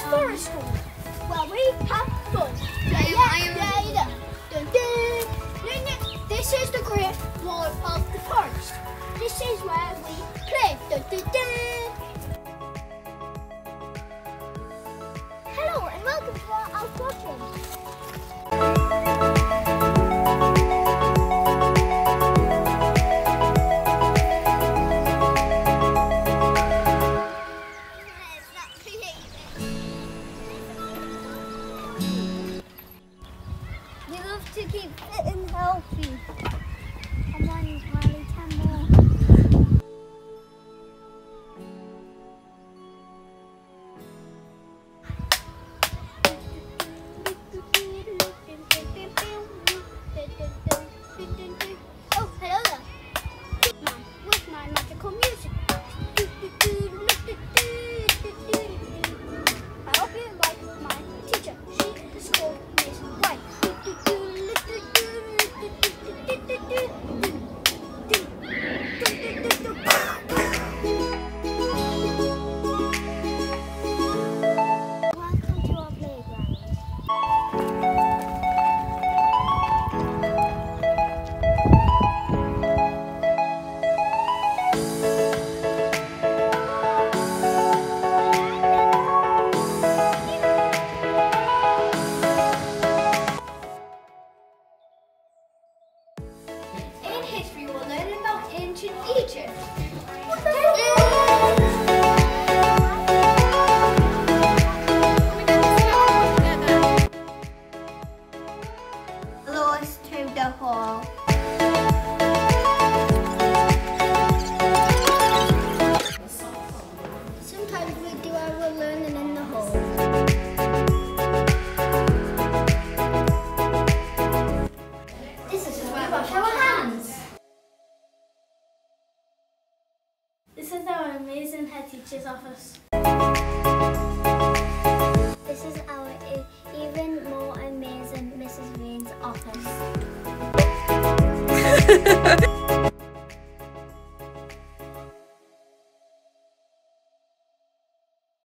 Forest School, where we have fun. Yeah. Dun, dun. This is the Great Wall of the Forest. This is where we play. Dun, dun, dun. Hello and welcome to our outdoor game. We love to keep fit and healthy. Come on, Riley, 10 more. Oh, hello there. Man with my magical music. I hope you like my teacher. She is called Miss White. Welcome to our playground. In history, we'll learn about ancient Egypt. Lost to the hall. Sometimes we do our learning in the hall. This is where we wash our hands. This is our amazing head teacher's office. This is our even more amazing Mrs. Rain's office.